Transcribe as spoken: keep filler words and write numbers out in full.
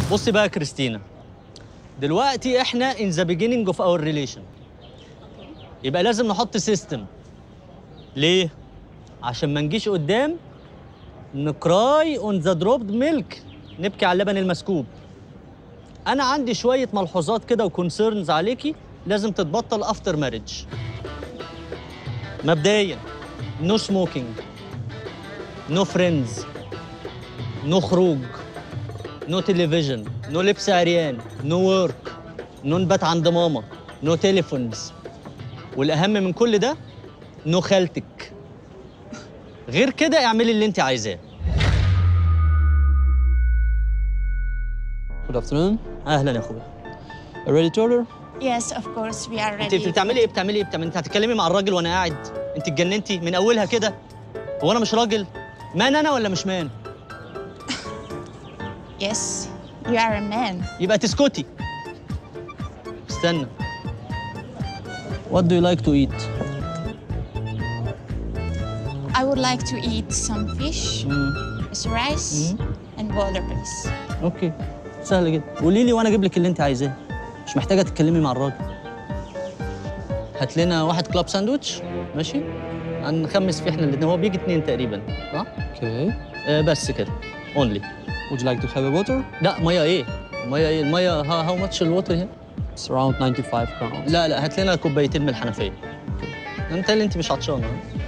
بصي بقى يا كريستينا، دلوقتي احنا in the beginning of our relation. يبقى لازم نحط سيستم. ليه؟ عشان ما نجيش قدام نكراي اون ذا دروبد ميلك، نبكي على اللبن المسكوب. انا عندي شويه ملحوظات كده وكونسيرنز عليكي لازم تتبطل افتر ماريج. مبدئيا نو سموكينج، نو فريندز، نو خروج، نو تلفزيون، نو لبس عريان، نو ورك، نو نبات عند ماما، نو تليفونز، والاهم من كل ده نو خالتك. غير كده اعملي اللي انت عايزاه. Good afternoon. اهلا يا اخويا. Ready to order? Yes, of course, we are ready. انت بتعملي ايه بتعملي ايه بتعملي انت هتتكلمي مع الراجل وانا قاعد؟ انت اتجننتي من اولها كده؟ هو انا مش راجل؟ مان انا ولا مش مان؟ Yes, you are a man. يبقى تسكتي. استنى. What do you like to eat? I would like to eat some fish, مم. with rice, and water, please. اوكي. سهل جدا. قولي لي وانا اجيب لك اللي انت عايزاه. مش محتاجه تتكلمي مع الراجل. هات لنا واحد كلاب ساندوتش، ماشي؟ هنخمس فيه احنا الاثنين، هو بيجي اتنين تقريبا، صح؟ Okay. آه بس كده. اونلي. Would you like to have a water? لا ميه ايه؟ ميه ايه؟ الميه هاو ماتش الووتر هنا؟ It's around ninety-five crowns. لا لا هات لنا كوبايتين من الحنفيه. انت اللي انت مش عطشانه.